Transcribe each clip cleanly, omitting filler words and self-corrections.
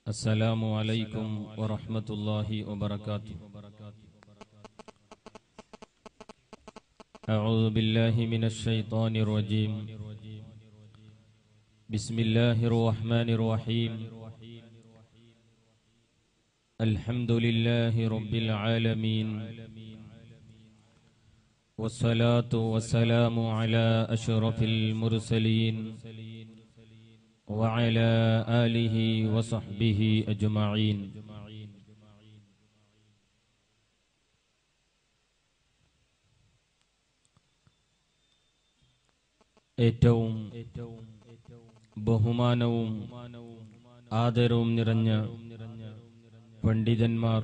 السلام عليكم ورحمة الله وبركاته. أعوذ بالله من الشيطان الرجيم. بسم الله الرحمن الرحيم. الحمد لله رب العالمين، والصلاة والسلام على أشرف المرسلين وعلى آله وصحبه أجمعين. ഏറ്റവും ബഹുമാനവും ആദരവും നിറഞ്ഞ പണ്ഡിതന്മാർ,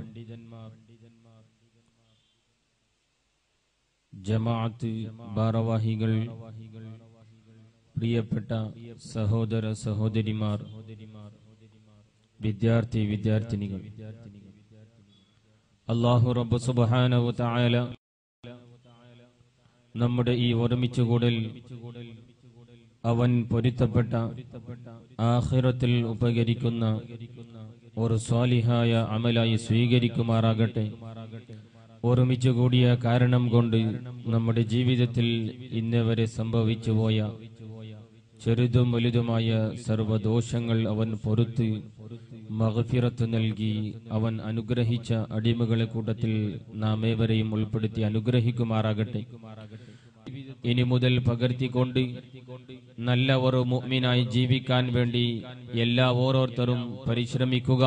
ജമാഅത്ത് ഭാരവാഹികൾ, പ്രിയപ്പെട്ട സഹോദര സഹോദരിമാർ, വിദ്യാർത്ഥിനികൾ, അല്ലാഹു റബ്ബ് സുബ്ഹാനഹു വ തആല നമ്മുടെ ഈ ഒരുമിച്ചുകൂടൽ അവൻ പൊരുത്തപ്പെട്ട ആഖിറത്തിൽ ഉപകരിക്കുന്ന ഒരു സ്വാലിഹായ അമലായി സ്വീകരിക്കുമാറാകട്ടെ. ഒരുമിച്ച് കൂടിയ കാരണം കൊണ്ട് നമ്മുടെ ജീവിതത്തിൽ ഇന്നേവരെ സംഭവിച്ചു പോയ ചെറുതും വലുതുമായ സർവദോഷങ്ങൾ അവൻ പൊറുത്ത് മഗ്ഫിറത്ത് നൽകി അവൻ അനുഗ്രഹിച്ച അടിമകളെ കൂട്ടത്തിൽ നാം ഏവരെയും ഉൾപ്പെടുത്തി അനുഗ്രഹിക്കുമാറാകട്ടെ. ഇനി മുതൽ പകർത്തിക്കൊണ്ട് നല്ല ഒരു മുഅ്മിനായി ജീവിക്കാൻ വേണ്ടി എല്ലാ ഓരോരുത്തരും പരിശ്രമിക്കുക.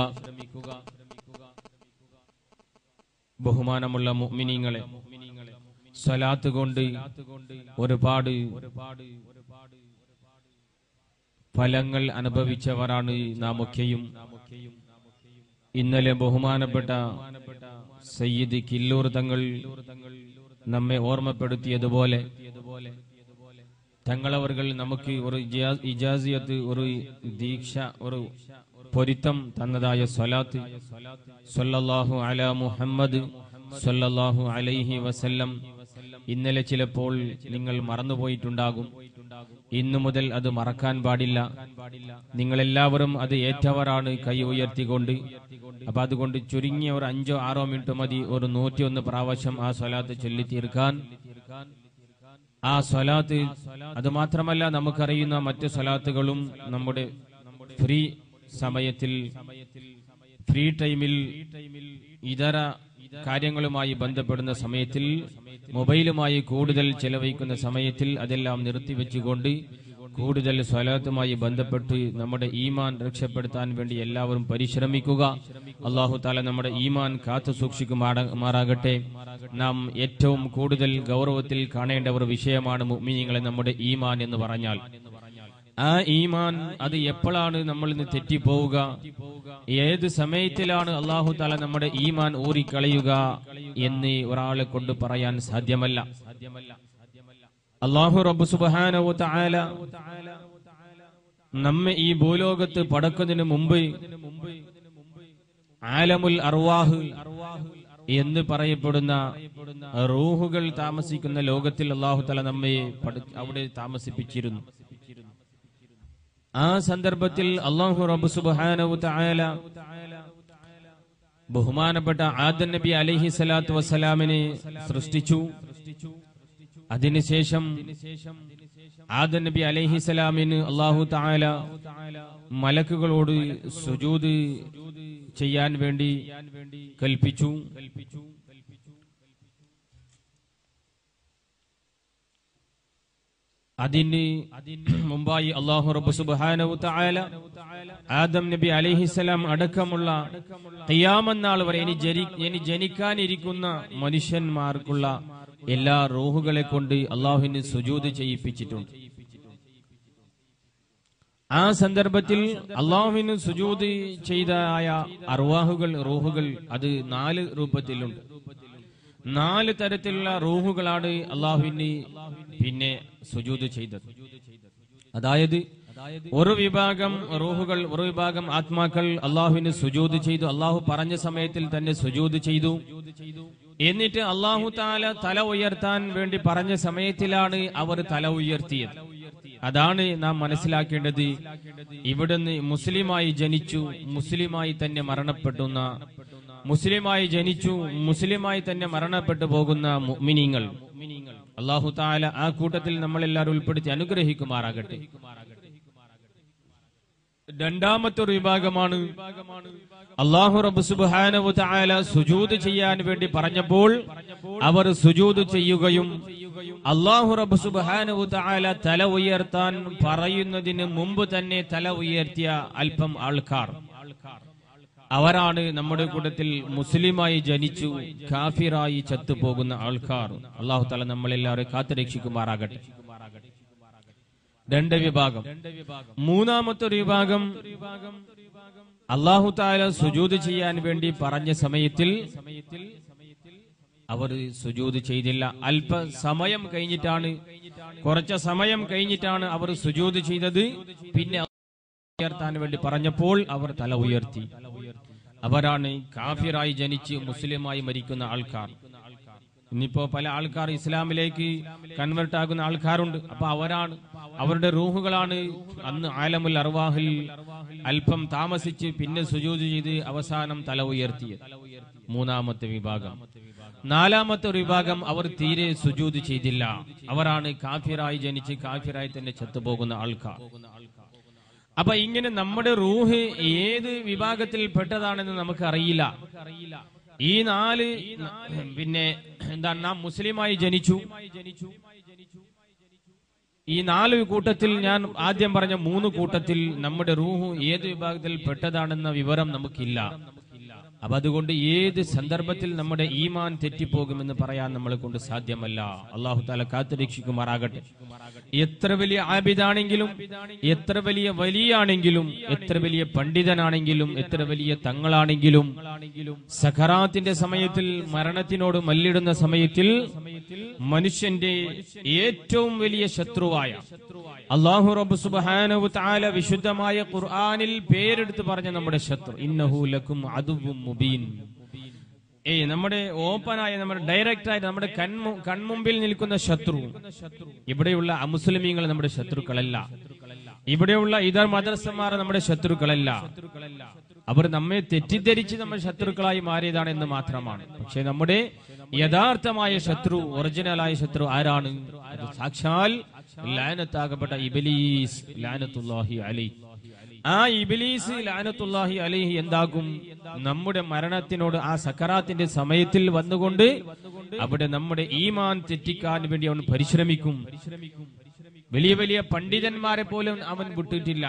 ബഹുമാനമുള്ള മുഅ്മിനീങ്ങളെ, സ്വലാത്ത് കൊണ്ട് ഒരുപാട് ഫലങ്ങൾ അനുഭവിച്ചവരാണ് നാം ഒക്കെയും. ഇന്നലെ ബഹുമാനപ്പെട്ട സയ്യിദ് കില്ലൂർ തങ്ങൾ നമ്മെ ഓർമ്മപ്പെടുത്തിയതുപോലെ തങ്ങളവർകൾ നമുക്ക് ഒരു ഇജാസിയത്ത്, ഒരു ദീക്ഷ, ഒരു പൊരുത്തം തന്നതായ സ്വലാത്ത് സ്വല്ലല്ലാഹു അലാ മുഹമ്മദ് സ്വല്ലല്ലാഹു അലൈഹി വസല്ലം ഇന്നലെ ചിലപ്പോൾ നിങ്ങൾ മറന്നുപോയിട്ടുണ്ടാകും. ഇന്നു മുതൽ അത് മറക്കാൻ പാടില്ല. നിങ്ങളെല്ലാവരും അത് ഏറ്റവരാണ് കൈ ഉയർത്തിക്കൊണ്ട്. അപ്പൊ അതുകൊണ്ട് ചുരുങ്ങിയ ഒരു 5-6 മിനിറ്റ് മതി ഒരു 101 പ്രാവശ്യം ആ സ്വലാത്ത് ചൊല്ലി തീർക്കാൻ. ആ സ്വലാത്ത് അത് മാത്രമല്ല, നമുക്കറിയുന്ന മറ്റു സ്വലാത്തുകളും നമ്മുടെ ഫ്രീ സമയത്തിൽ, ഫ്രീ ടൈമിൽ, ഇതര കാര്യങ്ങളുമായി ബന്ധപ്പെടുന്ന സമയത്തിൽ, മൊബൈലുമായി കൂടുതൽ ചെലവഴിക്കുന്ന സമയത്തിൽ അതെല്ലാം നിർത്തിവെച്ചുകൊണ്ട് കൂടുതൽ സ്വലാത്തുമായി ബന്ധപ്പെട്ട് നമ്മുടെ ഈമാൻ രക്ഷപ്പെടുത്താൻ വേണ്ടി എല്ലാവരും പരിശ്രമിക്കുക. അല്ലാഹു തആല നമ്മുടെ ഈമാൻ കാത്തു സൂക്ഷിക്കുമാറാകട്ടെ. നാം ഏറ്റവും കൂടുതൽ ഗൗരവത്തിൽ കാണേണ്ട ഒരു വിഷയമാണ് മുഅ്മിനീങ്ങളെ നമ്മുടെ ഈമാൻ എന്ന് പറഞ്ഞാൽ. ആ ഈമാൻ അത് എപ്പോഴാണ് നമ്മൾ ഇന്ന് തെറ്റിപ്പോവുക, ഏത് സമയത്തിലാണ് അല്ലാഹു തആല നമ്മുടെ ഈമാൻ ഊറിക്കളയുക എന്ന് ഒരാളെ കൊണ്ട് പറയാൻ സാധ്യമല്ല. അല്ലാഹു റബ്ബ് സുബ്ഹാനഹു വ തആല നമ്മെ ഈ ഭൂലോകത്ത് പടക്കുന്നതിന് മുമ്പ് ആലമുൽ അർവാഹ് എന്ന് പറയപ്പെടുന്ന റൂഹുകൾ താമസിക്കുന്ന ലോകത്തിൽ അല്ലാഹു തആല നമ്മെ അവിടെ താമസിപ്പിച്ചിരുന്നു. ആ സന്ദർഭത്തിൽ അല്ലാഹു റബ്ബ് സുബ്ഹാനഹു വ തആല ബഹുമാനപ്പെട്ട ആദം നബി അലൈഹി സ്വലാത്തു വസ്സലാമിനെ സൃഷ്ടിച്ചു. അതിനുശേഷം ആദം നബി അലൈഹിസ്സലാമിന് അല്ലാഹു തആല മലക്കുകളോട് സുജൂദ് ചെയ്യാൻ വേണ്ടി കൽപ്പിച്ചു. അതിന് മുമ്പായി അല്ലാഹു റബ്ബ് സുബ്ഹാനഹു തആല ആദം നബി അലൈഹിസ്സലാം അടക്കമുള്ള ഖിയാമത്ത് നാൾ വരെ ഇനി ജനിക്കാനിരിക്കുന്ന മനുഷ്യന്മാർക്കുള്ള എല്ലാ റൂഹുകളെ കൊണ്ട് അല്ലാഹുവിന് സുജൂദ് ചെയ്യിപ്പിച്ചിട്ടുണ്ട്. ആ സന്ദർഭത്തിൽ അല്ലാഹുവിന് സുജൂദ് ചെയ്തതായ അർവാഹുകൾ, റൂഹുകൾ അത് 4 രൂപത്തിലുണ്ട്. 4 തരത്തിലുള്ള റൂഹുകളാണ് അല്ലാഹുവിന് പിന്നെ സുജൂദ് ചെയ്തത്. അതായത് ഒരു വിഭാഗം റൂഹുകൾ, ഒരു വിഭാഗം ആത്മാക്കൾ അല്ലാഹുവിന് സുജൂദ് ചെയ്തു. അല്ലാഹു പറഞ്ഞ സമയത്തിൽ തന്നെ സുജൂദ് ചെയ്തു. എന്നിട്ട് അല്ലാഹു തആല തല ഉയർത്താൻ വേണ്ടി പറഞ്ഞ സമയത്തിലാണ് അവർ തല ഉയർത്തിയത്. അതാണ് നാം മനസ്സിലാക്കേണ്ടത്. ഇവിടുന്ന് മുസ്ലിമായി ജനിച്ചു, മുസ്ലിമായി തന്നെ മരണപ്പെടുന്ന, മുസ്ലിമായി ജനിച്ചു, മുസ്ലിമായി തന്നെ മരണപ്പെട്ടു പോകുന്ന മുഅ്മിനീങ്ങൾ അല്ലാഹു തആല ആ കൂട്ടത്തിൽ നമ്മളെല്ലാവരും ഉൾപ്പെടുത്തി അനുഗ്രഹിക്കുമാറാകട്ടെ. രണ്ടാമത്തെ ഒരു വിഭാഗമാണ് അല്ലാഹു റബ്ബ് സുബ്ഹാനഹു വ തആല സുജൂദ് ചെയ്യാൻ വേണ്ടി പറഞ്ഞപ്പോൾ അവർ സുജൂദ് ചെയ്യുകയും അല്ലാഹു റബ്ബ് സുബ്ഹാനഹു വ തആല തല ഉയർത്താൻ പറയുന്നതിന് മുമ്പ് തന്നെ തല ഉയർത്തിയ അല്പം ആൾക്കാർ, അവരാണ് നമ്മുടെ കൂട്ടത്തിൽ മുസ്ലിമായി ജനിച്ചു കാഫിറായി ചത്തുപോകുന്ന ആൾക്കാർ. അല്ലാഹു തആല നമ്മളെല്ലാവരെയും കാത്തുരക്ഷിക്കുമാറാകട്ടെ. രണ്ട് വിഭാഗം. മൂന്നാമത്തെ ഒരു വിഭാഗം അല്ലാഹു തആല സുജൂദ് ചെയ്യാൻ വേണ്ടി പറഞ്ഞ സമയത്തിൽ അവർ സുജൂദ് ചെയ്തില്ല. അല്പ സമയം കഴിഞ്ഞിട്ടാണ്, കുറച്ച് സമയം കഴിഞ്ഞിട്ടാണ് അവർ സുജൂദ് ചെയ്തത്. പിന്നെ ഉയർത്താൻ വേണ്ടി പറഞ്ഞപ്പോൾ അവർ തല ഉയർത്തി. അവരാണ് കാഫിറായി ജനിച്ച് മുസ്ലിമായി മരിക്കുന്ന ആൾക്കാർ. ഇന്നിപ്പോ പല ആൾക്കാർ ഇസ്ലാമിലേക്ക് കൺവേർട്ട് ആകുന്ന ആൾക്കാരുണ്ട്. അപ്പൊ അവരാണ്, അവരുടെ റൂഹുകളാണ് അന്ന് ആലമുൽ അർവാഹിൽ അല്പം താമസിച്ച് പിന്നെ സുജൂദ് ചെയ്ത് അവസാനം തല ഉയർത്തിയത്. മൂന്നാമത്തെ വിഭാഗം. നാലാമത്തെ ഒരു വിഭാഗം അവർ തീരെ സുജൂദ് ചെയ്തില്ല. അവരാണ് കാഫിറായി ജനിച്ച് കാഫിറായി തന്നെ ചത്തുപോകുന്ന ആൾക്കാർ. അപ്പൊ ഇങ്ങനെ നമ്മുടെ റൂഹ് ഏത് വിഭാഗത്തിൽ പെട്ടതാണെന്ന് നമുക്ക് അറിയില്ല. ഈ നാല്, പിന്നെ എന്താണ്, നാം മുസ്ലിമായി ജനിച്ചു. ഈ നാല് കൂട്ടത്തിൽ, ഞാൻ ആദ്യം പറഞ്ഞ മൂന്ന് കൂട്ടത്തിൽ നമ്മുടെ റൂഹ് ഏത് വിഭാഗത്തിൽ പെട്ടതാണെന്ന വിവരം നമുക്കില്ല. അപ്പൊ അതുകൊണ്ട് ഏത് സന്ദർഭത്തിൽ നമ്മുടെ ഈമാൻ തെറ്റിപ്പോകുമെന്ന് പറയാൻ നമ്മളെ കൊണ്ട് സാധ്യമല്ല. അല്ലാഹു തആല കാത്തുരക്ഷിക്കുമാറാകട്ടെ. എത്ര വലിയ ആബിദാണെങ്കിലും, എത്ര വലിയ വലിയാണെങ്കിലും, എത്ര വലിയ പണ്ഡിതനാണെങ്കിലും, എത്ര വലിയ തങ്ങളാണെങ്കിലും, സഖറാത്തിന്റെ സമയത്തിൽ, മരണത്തിനോട് മല്ലിടുന്ന സമയത്തിൽ മനുഷ്യന്റെ ഏറ്റവും വലിയ ശത്രുവായ അല്ലാഹു റബ്ബ് സുബ്ഹാനഹു വ തആല വിശുദ്ധമായ ഖുർആനിൽ പേരെടുത്ത് പറഞ്ഞ നമ്മുടെ ശത്രു, ഇന്നഹു ലക്കും അദുവ്വും മുബീൻ. നമ്മുടെ ഓപ്പണായ, നമ്മുടെ ഡയറക്റ്റായി നമ്മുടെ കൺമുമ്പിൽ നിൽക്കുന്ന ശത്രു. ഇവിടെയുള്ള അമുസ്ലിമീങ്ങൾ നമ്മുടെ ശത്രുക്കളല്ല. ഇവിടെയുള്ള ഇതർ മദ്രസമാർ നമ്മുടെ ശത്രുക്കളല്ല. അവർ നമ്മെ തെറ്റിദ്ധരിച്ച് നമ്മൾ ശത്രുക്കളായി മാറിയതാണ് എന്ന് മാത്രമാണ്. പക്ഷെ നമ്മുടെ യഥാർത്ഥമായ ശത്രു, ഒറിജിനലായ ശത്രു ആരാണ്? അത് സാക്ഷാൽ ലാനത്താകപ്പെട്ട ഇബ്ലീസ് ലാനത്തുല്ലാഹി അലൈഹി. ആ ഇബ്ലീസ് ലാനത്തുല്ലാഹി അലൈഹി എന്താകും? നമ്മുടെ മരണത്തിനോട് ആ സക്കറാത്തിന്റെ സമയത്തിൽ വന്നുകൊണ്ട് അവിടെ നമ്മുടെ ഈമാൻ തെറ്റിക്കാൻ വേണ്ടി അവൻ പരിശ്രമിക്കും. വലിയ വലിയ പണ്ഡിതന്മാരെ പോലും അവൻ വിട്ടിട്ടില്ല.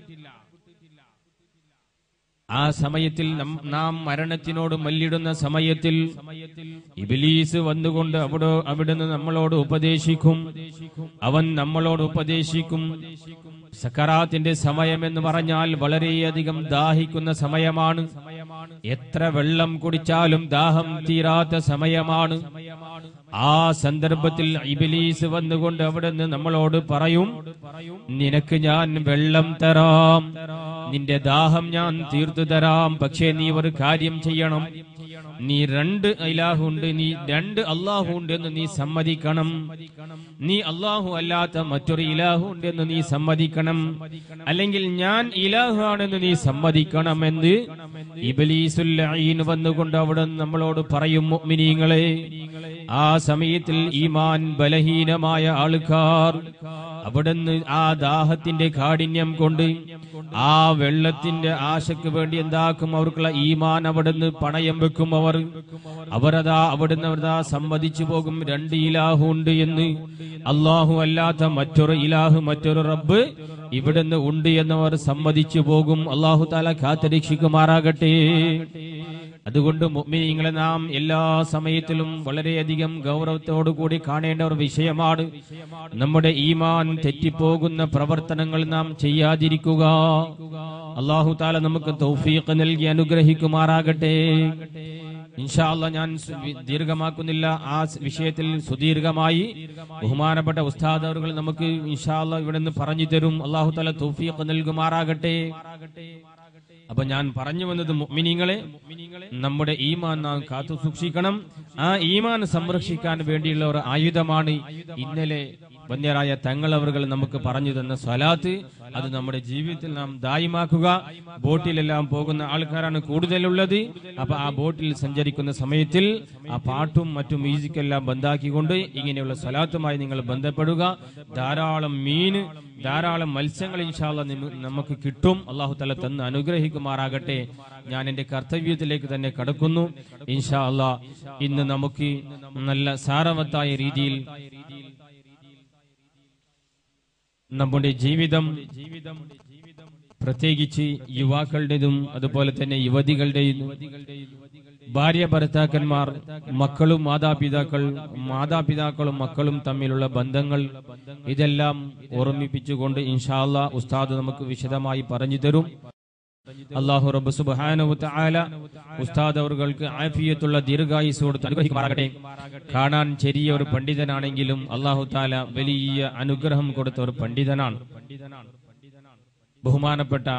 ആ സമയത്തിൽ നാം മരണത്തിനോട് മല്ലിടുന്ന സമയത്തിൽ ഇബ്ലീസ് വന്നുകൊണ്ട് അവിടുന്ന് നമ്മളോട് ഉപദേശിക്കും. അവൻ നമ്മളോട് ഉപദേശിക്കും. സക്കറാത്തിന്റെ സമയം എന്ന് പറഞ്ഞാൽ വളരെയധികം ദാഹിക്കുന്ന സമയമാണ്. എത്ര വെള്ളം കുടിച്ചാലും ദാഹം തീരാത്ത സമയമാണ്. ആ സന്ദർഭത്തിൽ ഇബ്ലീസ് വന്നുകൊണ്ട് അവിടുന്ന് നമ്മളോട് പറയും, നിനക്ക് ഞാൻ വെള്ളം തരാം, നിന്റെ ദാഹം ഞാൻ തീർത്തു തരാം. പക്ഷേ നീ ഒരു കാര്യം ചെയ്യണം. നീ രണ്ട് ഇലാഹുണ്ട്, നീ രണ്ട് അല്ലാഹു ഉണ്ട് എന്ന് നീ സമ്മതിക്കണം. നീ അല്ലാഹു അല്ലാത്ത മറ്റൊരു ഇലാഹു ഉണ്ടെന്ന് നീ സമ്മതിക്കണം. അല്ലെങ്കിൽ ഞാൻ ഇലാഹു ആണെന്ന് നീ സമ്മതിക്കണം എന്ന് ഇബ്ലീസുൽ ലഈൻ വന്നുകൊണ്ട് അവിടെ നമ്മളോട് പറയും. മുഅ്മിനീങ്ങളെ, ആ സമയത്തിൽ ഈമാൻ ബലഹീനമായ ആൾക്കാർ അവിടുന്ന് ആ ദാഹത്തിന്റെ കാഠിന്യം കൊണ്ട് ആ വെള്ളത്തിന്റെ ആശയ്ക്ക് വേണ്ടി എന്താക്കും? അവർക്കുള്ള ഈമാൻ അവിടുന്ന് പണയം വെക്കും. അവരതാ അവിടുന്ന് സമ്മതിച്ചു പോകും, രണ്ട് ഇലാഹു ഉണ്ട് എന്ന്. അല്ലാഹു അല്ലാത്ത മറ്റൊരു ഇലാഹു, മറ്റൊരു റബ്ബ് ഇവിടുന്ന് ഉണ്ട് എന്നവർ സമ്മതിച്ചു പോകും. അല്ലാഹു തആല കാത്തുരക്ഷിക്കുമാറാകട്ടെ. അതുകൊണ്ട് മുഅ്മിനീങ്ങളെ നാം എല്ലാ സമയത്തിലും വളരെയധികം ഗൗരവത്തോടു കൂടി കാണേണ്ട ഒരു വിഷയമാണ് നമ്മുടെ ഈമാൻ തെറ്റിപ്പോകുന്ന പ്രവർത്തനങ്ങൾ നാം ചെയ്യാതിരിക്കുക. അല്ലാഹു തആല നമുക്ക് തൗഫീഖ് നൽകി അനുഗ്രഹിക്കുമാറാകട്ടെ. ഇൻഷാ അല്ലാഹ് ഞാൻ ദീർഘമാക്കുന്നില്ല. ആ വിഷയത്തിൽ സുദീർഘമായി ബഹുമാനപ്പെട്ട ഉസ്താദ് അവர்கள் നമുക്ക് ഇൻഷാ അല്ലാഹ് ഇവിടെ നിന്ന് പറഞ്ഞു തരും. അല്ലാഹു തആല തൗഫീഖ് നൽകുമാറാകട്ടെ. അപ്പൊ ഞാൻ പറഞ്ഞു വന്നത്, മുഅ്മിനീങ്ങളെ, നമ്മുടെ ഈമാൻ നാം കാത്തു സൂക്ഷിക്കണം. ആ ഈമാൻ സംരക്ഷിക്കാൻ വേണ്ടിയുള്ള ഒരു ആയുധമാണ് ഇന്നലെ വന്യരായ തങ്ങൾ അവർകൾ നമുക്ക് പറഞ്ഞു തന്ന സ്വലാത്ത് അത് നമ്മുടെ ജീവിതത്തിൽ നാം ദായിമാക്കുക. ബോട്ടിലെല്ലാം പോകുന്ന ആൾക്കാരാണ് കൂടുതലുള്ളത്. അപ്പൊ ആ ബോട്ടിൽ സഞ്ചരിക്കുന്ന സമയത്തിൽ ആ പാട്ടും മറ്റും മ്യൂസിക്കെല്ലാം ബന്ധാക്കിക്കൊണ്ട് ഇങ്ങനെയുള്ള സ്വലാത്തുമായി നിങ്ങൾ ബന്ധപ്പെടുക. ധാരാളം മീന്, ധാരാളം മത്സ്യങ്ങൾ ഇൻഷാ അല്ലാഹ് നമുക്ക് കിട്ടും. അല്ലാഹു തആല തന്ന് അനുഗ്രഹിക്കുമാറാകട്ടെ. ഞാൻ എന്റെ കർത്തവ്യത്തിലേക്ക് തന്നെ കടക്കുന്നു. ഇൻഷാ അല്ലാഹ് ഇന്ന് നമുക്ക് നല്ല സാരവത്തായ രീതിയിൽ നമ്മുടെ ജീവിതം, പ്രത്യേകിച്ച് യുവാക്കളുടേതും അതുപോലെ തന്നെ യുവതികളുടെയും, ഭാര്യ ഭർത്താക്കന്മാർ, മക്കളും മാതാപിതാക്കളും മക്കളും തമ്മിലുള്ള ബന്ധങ്ങൾ, ഇതെല്ലാം ഓർമ്മിപ്പിച്ചുകൊണ്ട് ഇൻഷാ അല്ലാഹ് ഉസ്താദ് നമുക്ക് വിശദമായി പറഞ്ഞു തരും. അല്ലാഹു റബ്ബ് സുബ്ഹാനഹു വ തആല ഉസ്താദ് അവർക്ക് ആഫിയത്തുള്ള ദീർഘായുസ്സ് കൊടുത്ത് അനുഗ്രഹിക്കുമാറാകട്ടെ. കാണാൻ ചെറിയ ഒരു പണ്ഡിതനാണെങ്കിലും അല്ലാഹു തആല വലിയ അനുഗ്രഹം കൊടുത്ത ഒരു പണ്ഡിതനാണ്. ബഹുമാനപ്പെട്ട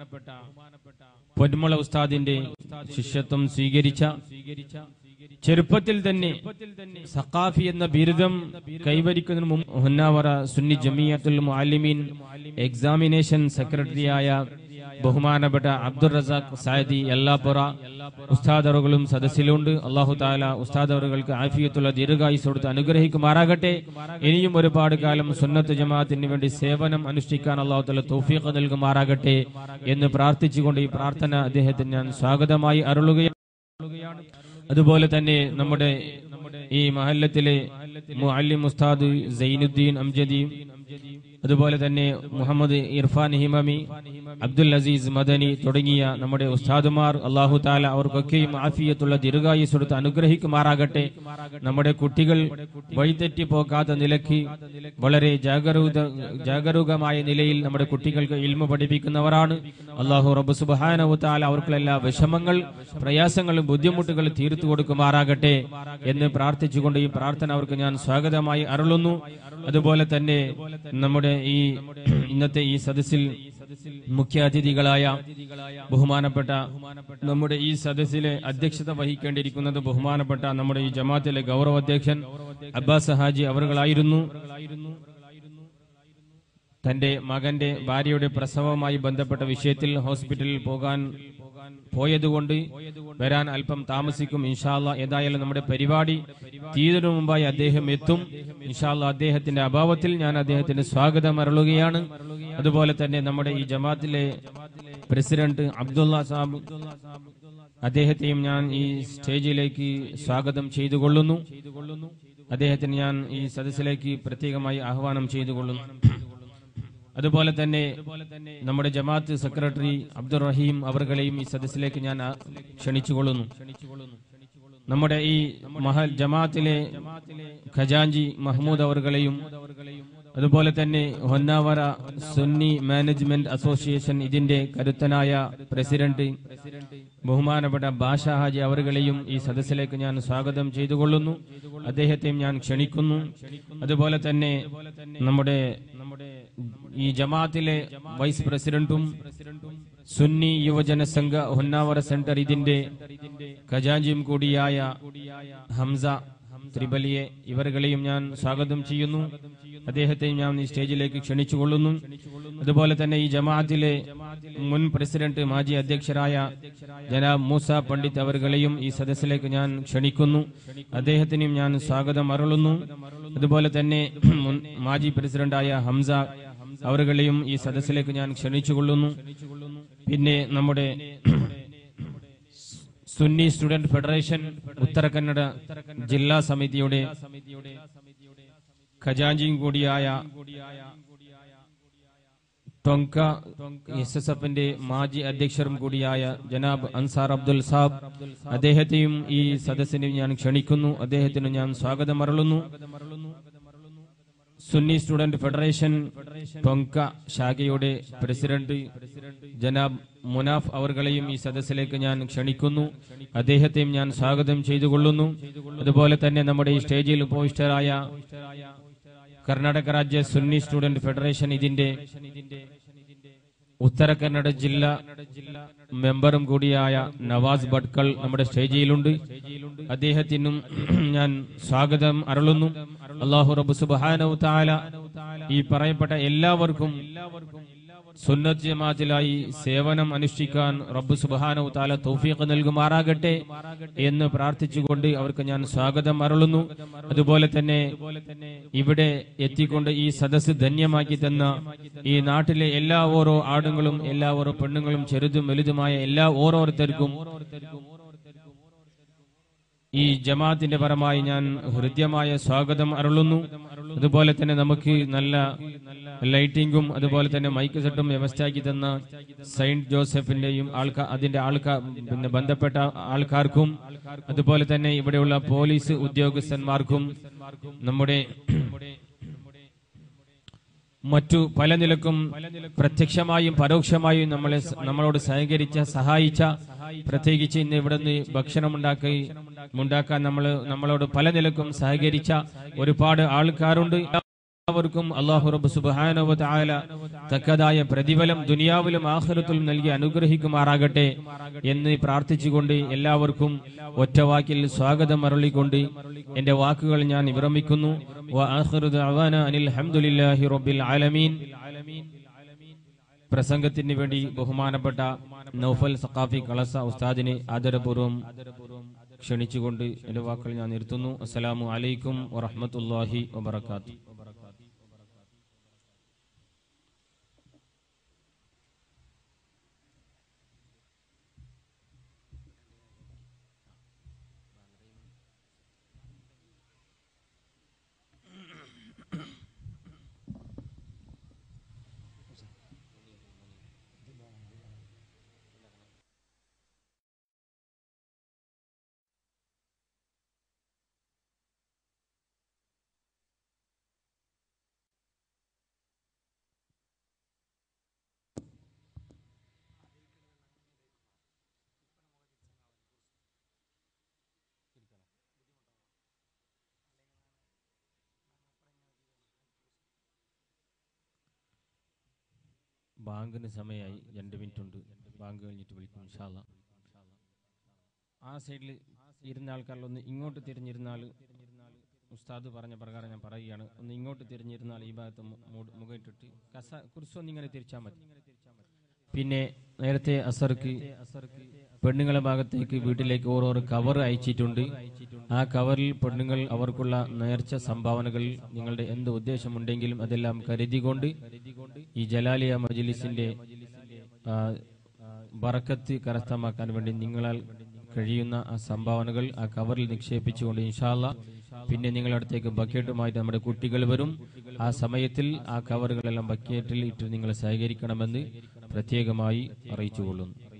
പൊന്മുള ഉസ്താദിന്റെ ശിഷ്യത്വം സ്വീകരിച്ച, ചെറുപ്പത്തിൽ തന്നെ സഖാഫി എന്ന ബിരുദം കൈവരിക്കുന്നതിന് മുമ്പ് ഹൊന്നാവറ സുന്നി ജമിയത്തുൽ മുഅല്ലിമീൻ എക്സാമിനേഷൻ സെക്രട്ടറിയായ ബഹുമാനപ്പെട്ട അബ്ദുർ റസാഖ് സായദി എല്ലാപ്പുറ ഉസ്താദ് അവറുകളും സദസ്സിലുണ്ട്. അല്ലാഹു തആല ഉസ്താദ് അവറുകൾക്ക് ആഫിയത്തുള്ള ദീർഘായുസ്സ് കൊടുത്ത് അനുഗ്രഹിക്കുമാറാകട്ടെ. ഇനിയും ഒരുപാട് കാലം സുന്നത്ത് ജമാഅത്തിന് വേണ്ടി സേവനം അനുഷ്ഠിക്കാൻ അല്ലാഹു തആല തൗഫീഖ് നൽകുമാറാകട്ടെ എന്ന് പ്രാർത്ഥിച്ചുകൊണ്ട് ഈ പ്രാർത്ഥന അദ്ദേഹത്തിന് ഞാൻ സ്വാഗതമായി അരുളുകയാണ്. അതുപോലെ തന്നെ നമ്മുടെ ഈ മഹല്ലത്തിലെ മുഅല്ലിം ഉസ്താദ് സൈനുദ്ദീൻ അംജദി, അതുപോലെ തന്നെ മുഹമ്മദ് ഇർഫാൻ ഹിമമി, അബ്ദുൽ അസീസ് മദനി തുടങ്ങിയ നമ്മുടെ ഉസ്താദുമാർ, അല്ലാഹു തആല അവർക്കൊക്കെയും ആഫിയത്തുള്ള ദീർഘായുസ്സ് കൊടുത്ത് അനുഗ്രഹിക്കുമാറാകട്ടെ. നമ്മുടെ കുട്ടികൾ വഴിതെറ്റി പോകാത്ത നിലയ്ക്ക് വളരെ ജാഗരൂകമായ നിലയിൽ നമ്മുടെ കുട്ടികൾക്ക് ഇൽമു പഠിപ്പിക്കുന്നവരാണ്. അല്ലാഹു റബ്ബ് സുബ്ഹാനഹു വ തആല അവർക്കുള്ള എല്ലാ വിഷമങ്ങൾ, പ്രയാസങ്ങളും ബുദ്ധിമുട്ടുകൾ തീർത്തു കൊടുക്കുമാറാകട്ടെ എന്ന് പ്രാർത്ഥിച്ചുകൊണ്ട് ഈ പ്രാർത്ഥന അവർക്ക് ഞാൻ സ്വാഗതമായി അരുളുന്നു. അതുപോലെ തന്നെ നമ്മുടെ ഈ ഇന്നത്തെ ഈ സദസ്സിൽ മുഖ്യ അതിഥികളായ ബഹുമാനപ്പെട്ട നമ്മുടെ ഈ സദസ്സിലെ അധ്യക്ഷത വഹിക്കേണ്ടിയിരിക്കുന്നത് ബഹുമാനപ്പെട്ട നമ്മുടെ ഈ ജമാഅത്തിലെ ഗൗരവ അധ്യക്ഷൻ അബ്ബാസ് ഹാജി അവറുകളായിരുന്നു. തന്റെ മകന്റെ ഭാര്യയുടെ പ്രസവവുമായി ബന്ധപ്പെട്ട വിഷയത്തിൽ ഹോസ്പിറ്റലിൽ പോയതുകൊണ്ട് വരാൻ അല്പം താമസിക്കും. ഇൻഷാ അല്ലാഹ് ഏതായാലും നമ്മുടെ പരിപാടി തീരുന്നതിനു മുമ്പായി അദ്ദേഹം എത്തും. ഇൻഷാ അല്ലാഹ് അദ്ദേഹത്തിന്റെ അഭാവത്തിൽ ഞാൻ അദ്ദേഹത്തിന് സ്വാഗതം അരുളുകയാണ്. അതുപോലെ തന്നെ നമ്മുടെ ഈ ജമാഅത്തിലെ പ്രസിഡന്റ് അബ്ദുള്ള സാബ്, അദ്ദേഹത്തെയും ഞാൻ ഈ സ്റ്റേജിലേക്ക് സ്വാഗതം ചെയ്തുകൊള്ളുന്നു. അദ്ദേഹത്തിന് ഞാൻ ഈ സദസ്സിലേക്ക് പ്രത്യേകമായി ആഹ്വാനം ചെയ്തുകൊള്ളുന്നു. അതുപോലെ തന്നെ നമ്മുടെ ജമാഅത്ത് സെക്രട്ടറി അബ്ദുർ റഹീം അവർകളെയും ഈ സദസ്സിലേക്ക് ഞാൻ ക്ഷണിച്ചുകൊള്ളുന്നു. നമ്മുടെ ഈ ജമാഅത്തിലെ ഖജാൻജി മഹ്മൂദ് അവർകളെയും, അതുപോലെ തന്നെ ഹൊന്നാവറ സുന്നി മാനേജ്മെന്റ് അസോസിയേഷൻ ഇതിന്റെ കരുത്തനായ പ്രസിഡന്റ് ബഹുമാനപ്പെട്ട ബാഷ ഹാജി അവറുകളെയും ഈ സദസ്സിലേക്ക് ഞാൻ സ്വാഗതം ചെയ്തുകൊള്ളുന്നു. അദ്ദേഹത്തെയും ഞാൻ ക്ഷണിക്കുന്നു. അതുപോലെ തന്നെ നമ്മുടെ ഈ ജമാഅത്തിലെ വൈസ് പ്രസിഡന്റും സുന്നി യുവജന സംഘ ഹൊന്നാവറ സെന്റർ ഇതിന്റെ ഖജാൻജിയും കൂടിയായ ഹംസ ത്രിബലിയെ ഇവരുകളെയും ഞാൻ സ്വാഗതം ചെയ്യുന്നു. അദ്ദേഹത്തെയും ഞാൻ ഈ സ്റ്റേജിലേക്ക് ക്ഷണിച്ചുകൊള്ളുന്നു. അതുപോലെ തന്നെ ഈ ജമാഅത്തിലെ മുൻ പ്രസിഡന്റ് മാജി അധ്യക്ഷരായ ജനാബ് മൂസ പണ്ഡിറ്റ് അവരുകളെയും ഈ സദസ്സിലേക്ക് ഞാൻ ക്ഷണിക്കുന്നു. അദ്ദേഹത്തിനും ഞാൻ സ്വാഗതം അരുളുന്നു. അതുപോലെ തന്നെ മാജി പ്രസിഡന്റായ ഹംസ അവരുകളെയും ഈ സദസ്സിലേക്ക് ഞാൻ ക്ഷണിച്ചുകൊള്ളുന്നു. പിന്നെ നമ്മുടെ സുന്നി സ്റ്റുഡന്റ് ഫെഡറേഷൻ ഉത്തര കന്നഡ ജില്ലാ സമിതിയുടെ ഖജാൻജിയും കൂടിയായ ടോങ്ക SSFന്റെ മാജി അധ്യക്ഷരും കൂടിയായ ജനാബ് അൻസാർ അബ്ദുൽ സാബ്, അദ്ദേഹത്തെയും ഈ സദസ്സിനെ ഞാൻ ക്ഷണിക്കുന്നു. അദ്ദേഹത്തിന് ഞാൻ സ്വാഗതം അരുളുന്നു. സുന്നി സ്റ്റുഡന്റ് ഫെഡറേഷൻ ടോങ്ക ശാഖയുടെ പ്രസിഡന്റ് ജനാബ് മുനാഫ് അവർകളെയും ഈ സദസ്സിലേക്ക് ഞാൻ ക്ഷണിക്കുന്നു. അദ്ദേഹത്തെയും ഞാൻ സ്വാഗതം ചെയ്തുകൊള്ളുന്നു. അതുപോലെ തന്നെ നമ്മുടെ ഈ സ്റ്റേജിൽ ഉപവിഷ്ടരായ കർണാടക രാജ്യ സുന്നി സ്റ്റുഡന്റ് ഫെഡറേഷൻ ഇതിന്റെ ഉത്തര കന്നഡ ജില്ലാ മെമ്പറും കൂടിയായ നവാസ് ഭട്കൽ നമ്മുടെ സ്റ്റേജിലുണ്ട്. അദ്ദേഹത്തിനും ഞാൻ സ്വാഗതം അരുളുന്നു. അല്ലാഹു റബ്ബ് സുബ്ഹാനഹു തആല ഈ പറയപ്പെട്ട എല്ലാവർക്കും സുന്നത്ത് ജമാഅത്തിലായി സേവനം അനുഷ്ഠിക്കാൻ റബ്ബ് സുബ്ഹാനഹു തആല തൗഫീഖ് നൽകുമാറാകട്ടെ എന്ന് പ്രാർത്ഥിച്ചുകൊണ്ട് അവർക്ക് ഞാൻ സ്വാഗതം അരുളുന്നു. അതുപോലെ തന്നെ ഇവിടെ എത്തിക്കൊണ്ട് ഈ സദസ്സ് ധന്യമാക്കി തന്ന ഈ നാട്ടിലെ എല്ലാ ഓരോ ആടുകളും എല്ലാ ഓരോ പെണ്ണുങ്ങളും ചെറുതും വലുതുമായ എല്ലാ ഓരോരുത്തർക്കും ഈ ജമാഅത്തിന്റെ പരമായി ഞാൻ ഹൃദ്യമായ സ്വാഗതം അരുളുന്നു. അതുപോലെ തന്നെ നമുക്ക് നല്ല ലൈറ്റിംഗും അതുപോലെ തന്നെ മൈക്ക് സെറ്റും വ്യവസ്ഥയാക്കി തന്ന സെയിന്റ് ജോസഫിന്റെയും പിന്നെ ബന്ധപ്പെട്ട ആൾക്കാർക്കും അതുപോലെ തന്നെ ഇവിടെയുള്ള പോലീസ് ഉദ്യോഗസ്ഥന്മാർക്കും നമ്മുടെ മറ്റു പല നിലക്കും പ്രത്യക്ഷമായും പരോക്ഷമായും നമ്മളോട് സഹായിച്ച പ്രത്യേകിച്ച് ഇന്ന് ഇവിടുന്ന് ഭക്ഷണം ഉണ്ടാക്കാൻ നമ്മളോട് പല നിലക്കും സഹകരിച്ച ഒരുപാട് ആൾക്കാരുണ്ട്. എല്ലാവർക്കും അല്ലാഹു റബ്ബ് സുബ്ഹാനഹു വ തആല തക്കതായ പ്രതിഫലം ദുനിയാവിലും ആഖിറത്തിലും നൽകി അനുഗ്രഹിക്കുമാറാകട്ടെ എന്ന് പ്രാർത്ഥിച്ചുകൊണ്ട് എല്ലാവർക്കും ഒറ്റവാക്കിൽ സ്വാഗതം അരുളിക്കൊണ്ട് എന്റെ വാക്കുകൾ ഞാൻ വിരമിക്കുന്നു. വ ആഖിറു ദഅവാന അനിൽ ഹംദുലില്ലാഹി റബ്ബിൽ ആലമീൻ. പ്രസംഗത്തിന് വേണ്ടി ബഹുമാനപ്പെട്ട നൗഫൽ സഖാഫി കളസ ഉസ്താദിനെ ആദരപൂർവ്വം ക്ഷണിച്ചുകൊണ്ട് എന്റെ വാക്കുകൾ ഞാൻ നിർത്തുന്നു. അസ്സലാമു അലൈക്കും വറഹ്മത്തുള്ളാഹി വബറകാതുഹു. ബാങ്കിന് സമയമായി, 2 മിനിറ്റ് ഉണ്ട്. ബാങ്ക് കഴിഞ്ഞിട്ട് വിളിക്കും ഇൻഷാ അല്ലാഹ്. ആ സൈഡിൽ ഇരുന്ന ആൾക്കാരിലൊന്ന് ഇങ്ങോട്ട് തിരിഞ്ഞിരുന്നാൽ, ഉസ്താദ് പറഞ്ഞ പ്രകാരം ഞാൻ പറയുകയാണ്, ഒന്ന് ഇങ്ങോട്ട് തിരിഞ്ഞിരുന്നാൽ ഈ ഭാഗത്ത് മുഖയിട്ടിട്ട് കുറിച്ചൊന്നിങ്ങനെ തിരിച്ചാൽ മതി. പിന്നെ നേരത്തെ അസർക്ക് പെണ്ണുങ്ങളെ ഭാഗത്തേക്ക് വീട്ടിലേക്ക് ഓരോരോ കവർ അയച്ചിട്ടുണ്ട്. ആ കവറിൽ പെണ്ണുങ്ങൾ അവർക്കുള്ള നേർച്ച സംഭാവനകൾ, നിങ്ങളുടെ എന്ത് ഉദ്ദേശമുണ്ടെങ്കിലും അതെല്ലാം കരുതിക്കൊണ്ട് ഈ ജലാലിയ മജ്ലിസിന്റെ ബറക്കത്ത് കരസ്ഥമാക്കാൻ വേണ്ടി നിങ്ങളാൽ കഴിയുന്ന ആ സംഭാവനകൾ ആ കവറിൽ നിക്ഷേപിച്ചുകൊണ്ട് ഇൻഷാ അല്ലാഹ് പിന്നെ നിങ്ങളുടെ അടുത്തേക്ക് ബക്കറ്റുമായിട്ട് നമ്മുടെ കുട്ടികൾ വരും. ആ സമയത്തിൽ ആ കവറുകളെല്ലാം ബക്കറ്റിൽ ഇട്ട് നിങ്ങൾ സഹകരിക്കണമെന്ന് പ്രത്യേകമായി അറിയിച്ചുകൊള്ളുന്നു.